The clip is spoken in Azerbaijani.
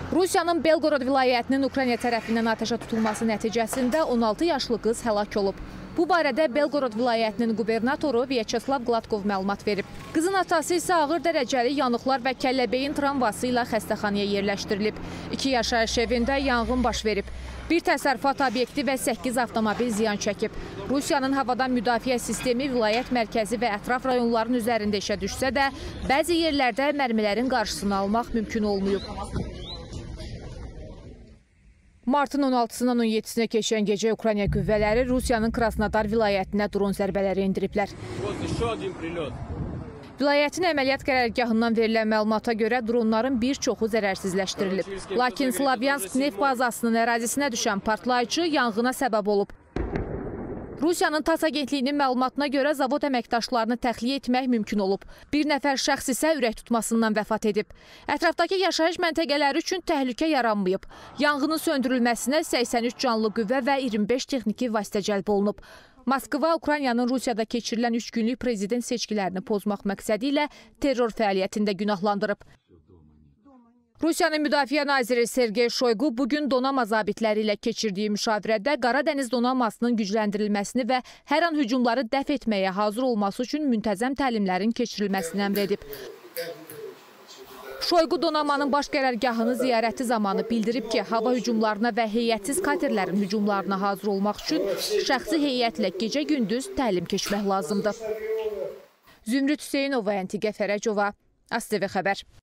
Rusiyanın Belgorod vilayətinin Ukrayna tərəfindən atəşə tutulması nəticəsində 16 yaşlı qız həlak olub. Bu barədə Belgorod vilayətinin qubernatoru Vyacheslav Gladkov məlumat verib. Qızın atası isə ağır dərəcəli yanıqlar və kəlləbeyin travması ilə xəstəxanaya yerləşdirilib. 2 yaşayış evində yanğın baş verib. Bir təsərrüfat obyekti və 8 avtomobil ziyan çəkib. Rusiyanın havadan müdafiə sistemi vilayət mərkəzi və ətraf rayonların üzərində işə düşsə də, bəzi yerlərdə mərmilərin qarşısını almaq mümkün olmayıb. Martın 16-sından 17-sinə keçən gecə Ukrayna qüvvələri Rusiyanın Krasnodar vilayətinə dron zərbələri indiriblər. Vilayətin əməliyyat qərargahından verilən məlumata görə dronların bir çoxu zərərsizləşdirilib. Lakin Slavyansk neft bazasının ərazisinə düşən partlayıcı yanğına səbəb olub. Rusiyanın TASS agentliyinin məlumatına görə zavod əməkdaşlarını təxliyə etmək mümkün olub. Bir nəfər şəxs isə ürək tutmasından vəfat edib. Ətrafdakı yaşayış məntəqələri üçün təhlükə yaranmayıb. Yanğının söndürülməsinə 83 canlı qüvvə və 25 texniki vasitə cəlb olunub. Moskva, Ukraynanın Rusiyada keçirilən 3 günlük prezident seçkilərini pozmaq məqsədi ilə terror fəaliyyətində günahlandırıb. Rusiyanın Müdafiə naziri Sergey Shoygu bugün donanma zabitləri ilə keçirdiyi müşavirədə Qara Dəniz donanmasının gücləndirilməsini və hər an hücumları dəf etməyə hazır olması üçün müntəzəm təlimlərin keçirilməsini əmr edib. Shoygu donanmanın baş qərargahını ziyarəti zamanı bildirib ki, hava hücumlarına və heyətsiz katerlərin hücumlarına hazır olmaq üçün şəxsi heyətlə gecə-gündüz təlim keçmək lazımdır. Zümrüd Hüseynova, Əntiqə Fərəcova, ASTV xəbər.